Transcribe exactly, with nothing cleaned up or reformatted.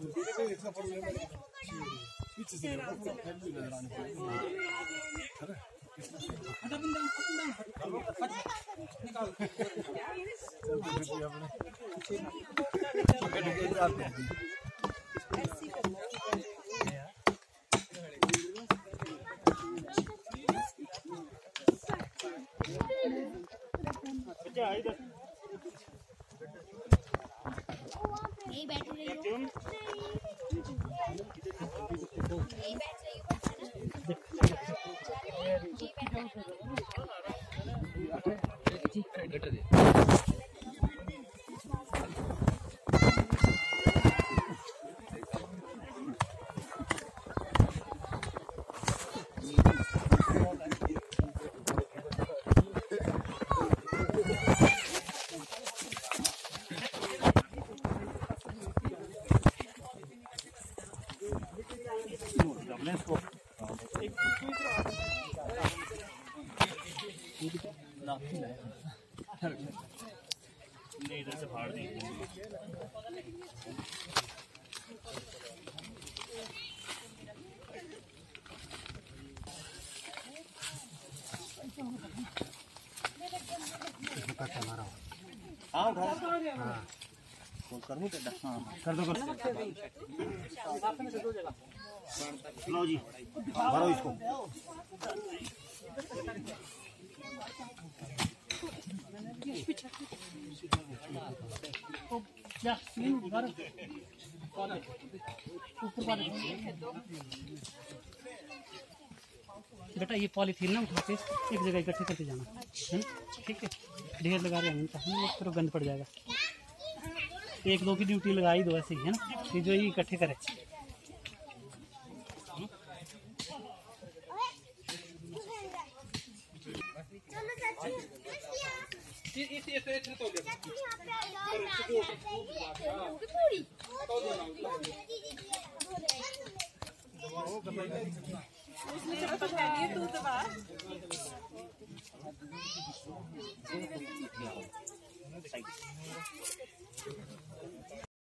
नहीं बैठ रही हो, नहीं बैठ रही हो, नहीं इधर से फाड़ दी। हाँ उठा कर दूँ हाँ कर दो कर लो जी भरो इसको बेटा ये पॉलीथीन ना उठा के एक जगह इकट्ठे करके जाना है ना, ठीक है। ढेर लगा रहे हैं हम लोग फिर गंद पड़ जाएगा। एक दो की ड्यूटी लगाई दो ऐसे ही है ना, कि जो ये इकट्ठे करे। तू दबा Thank you.